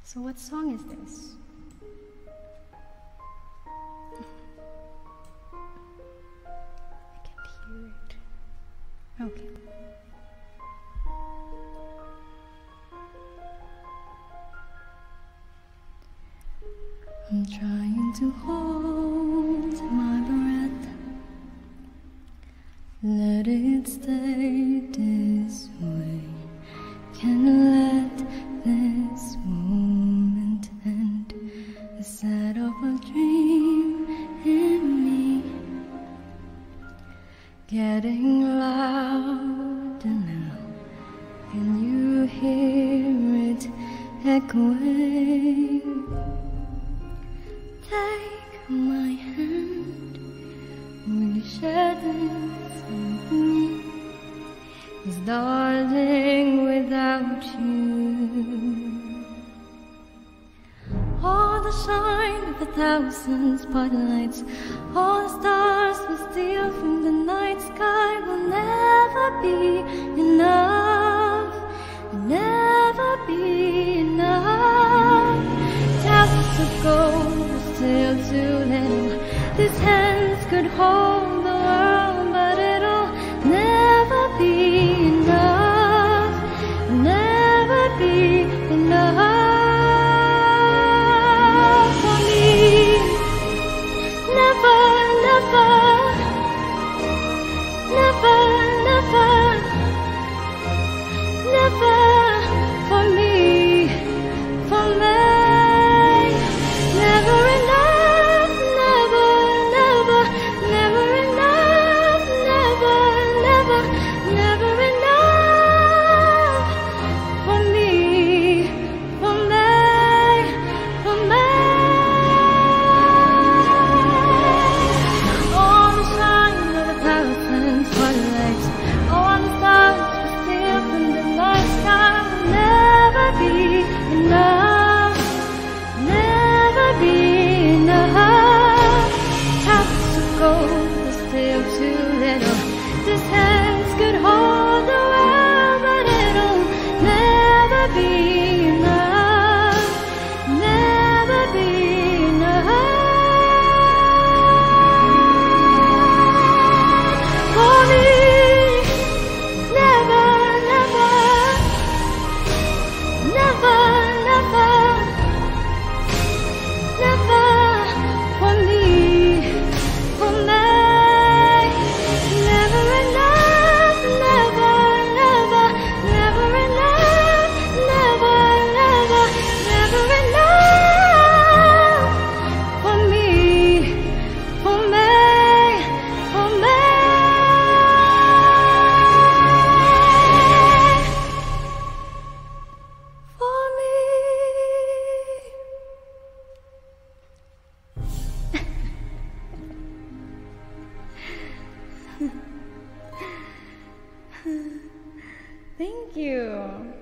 So what song is this? I can't hear it. Okay. I'm trying to hold my breath, let it stay this way. Can't let this moment end. The set of a dream in me, getting louder now. Can you hear it echoing? Take my hand, will you share this with me? 'Cause darling, without you, all the shine of 1,000 spotlights, all the stars we steal from the night sky will never be enough, will never be enough. Towers of gold are still too little. These hands could hold the world, but it'll never be enough, never be enough for me. Never, never, never, never, never for me, for me. Never enough, never, never, never enough, never, never, never enough for me, for me, for me. All the shine of 1,000 spotlights, all the stars we steal from the night sky will never be enough, never be enough. Towers of gold are still too little. These hands could hold the world, but it'll never be enough, never be enough for me. Never, never, never, never, never for me, for me. Never enough, never, never, never enough, never, never, never enough for me, for me, for me. For me. Thank you.